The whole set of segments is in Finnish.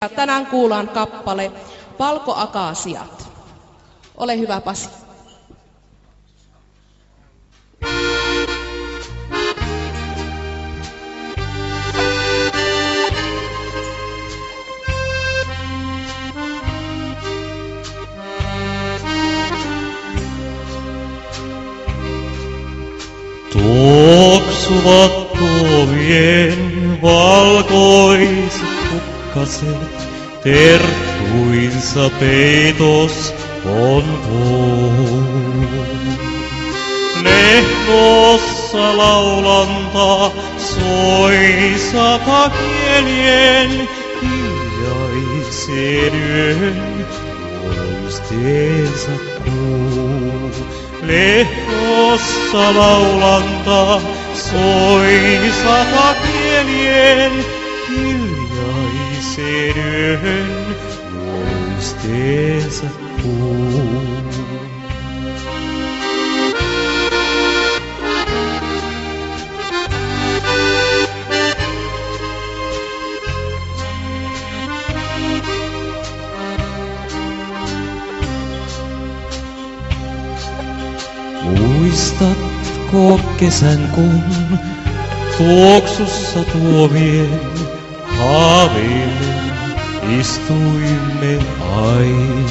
Tänään kuullaan kappale Valkoakaasiat. Ole hyvä, Pasi. Tuoksuvat kovien valkoiset kukkaset, terttuinsa peitos on tuo. Lehnossa laulanta soi satakielien, hiljaisen yön muisteensa kuul. Lehnossa laulanta soi satakielien, hiljaisen yön muisteensa kuul. Muistatko kesän, kun tuoksussa tuomien haaveille istuimme aina?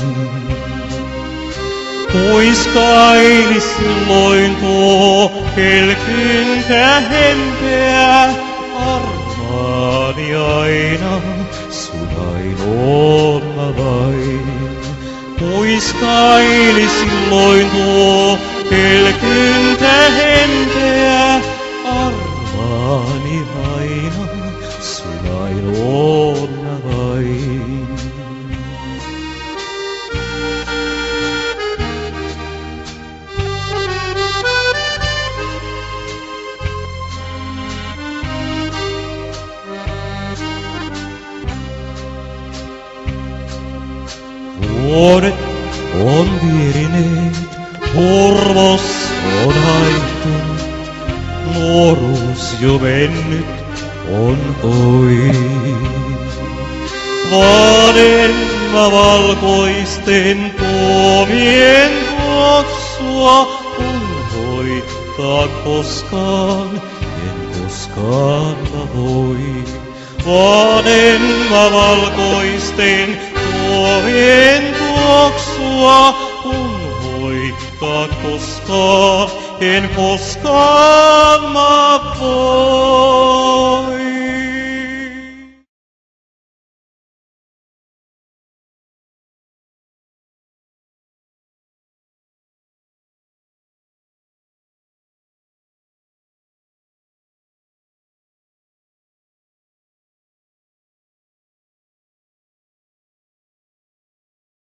Muiskaili silloin tuo kelkyntä hempeä, armaani aina sun ainoana vain. Muiskaili silloin tuo pelkyntä hempeä, armaani aina sun ainoana vain. Vuodet on vierineet, urvos on haihtunut, nuoruus jo mennyt on ohi. Vanelma valkoisten tuomien tuoksua unhoittaa koskaan, en koskaan mä voi. Vanelma valkoisten tuomien tuoksua unhoittaa koskaan, en koskaan mä voi.